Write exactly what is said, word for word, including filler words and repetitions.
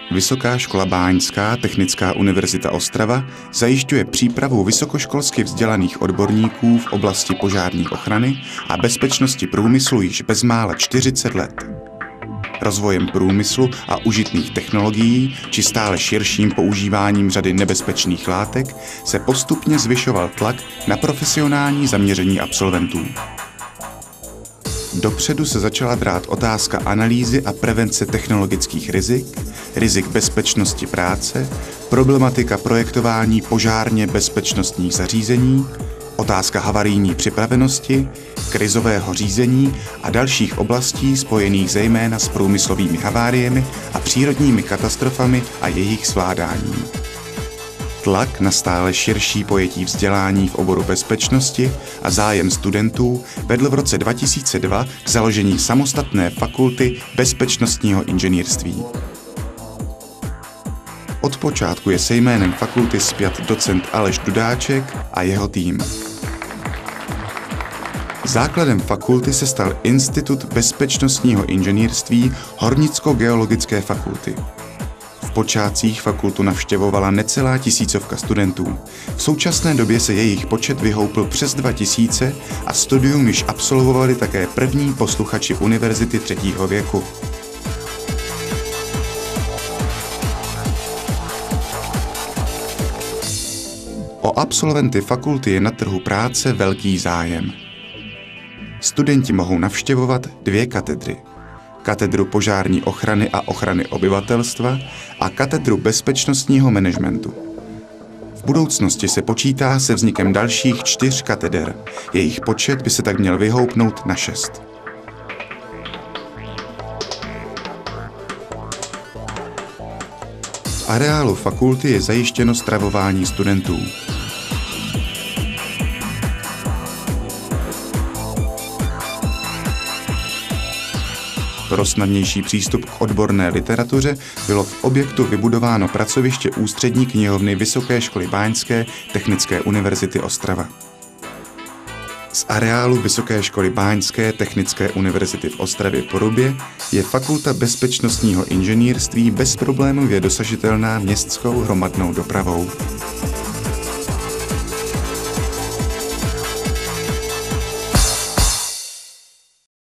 Vysoká škola báňská Technická univerzita Ostrava zajišťuje přípravu vysokoškolsky vzdělaných odborníků v oblasti požární ochrany a bezpečnosti průmyslu již bezmála čtyřicet let. Rozvojem průmyslu a užitných technologií či stále širším používáním řady nebezpečných látek se postupně zvyšoval tlak na profesionální zaměření absolventů. Dopředu se začala drát otázka analýzy a prevence technologických rizik, rizik bezpečnosti práce, problematika projektování požárně bezpečnostních zařízení, otázka havarijní připravenosti, krizového řízení a dalších oblastí spojených zejména s průmyslovými haváriemi a přírodními katastrofami a jejich zvládání. Tlak na stále širší pojetí vzdělání v oboru bezpečnosti a zájem studentů vedl v roce dva tisíce dva k založení samostatné fakulty bezpečnostního inženýrství. Od počátku je se jménem fakulty spjat docent Aleš Dudáček a jeho tým. Základem fakulty se stal Institut bezpečnostního inženýrství Hornicko-geologické fakulty. V počátcích fakultu navštěvovala necelá tisícovka studentů. V současné době se jejich počet vyhoupl přes dva tisíce a studium již absolvovali také první posluchači univerzity třetího věku. O absolventy fakulty je na trhu práce velký zájem. Studenti mohou navštěvovat dvě katedry. Katedru požární ochrany a ochrany obyvatelstva a katedru bezpečnostního managementu. V budoucnosti se počítá se vznikem dalších čtyř kateder. Jejich počet by se tak měl vyhoupnout na šest. V areálu fakulty je zajištěno stravování studentů. Pro snadnější přístup k odborné literatuře bylo v objektu vybudováno pracoviště Ústřední knihovny Vysoké školy báňské Technické univerzity Ostrava. Z areálu Vysoké školy báňské Technické univerzity v Ostravě Porubě je fakulta bezpečnostního inženýrství bezproblémově dosažitelná městskou hromadnou dopravou.